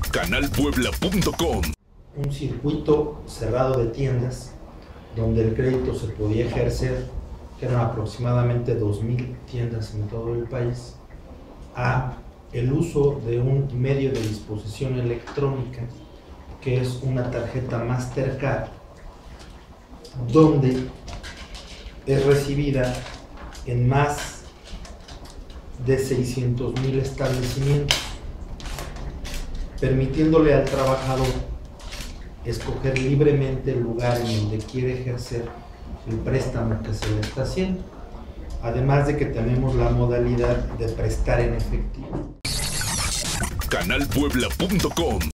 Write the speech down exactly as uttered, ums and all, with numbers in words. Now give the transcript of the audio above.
canal puebla punto com. Un circuito cerrado de tiendas donde el crédito se podía ejercer, que eran aproximadamente dos mil tiendas en todo el país, a el uso de un medio de disposición electrónica que es una tarjeta Mastercard, donde es recibida en más de seiscientos mil establecimientos, permitiéndole al trabajador escoger libremente el lugar en donde quiere ejercer el préstamo que se le está haciendo, además de que tenemos la modalidad de prestar en efectivo. canal puebla punto com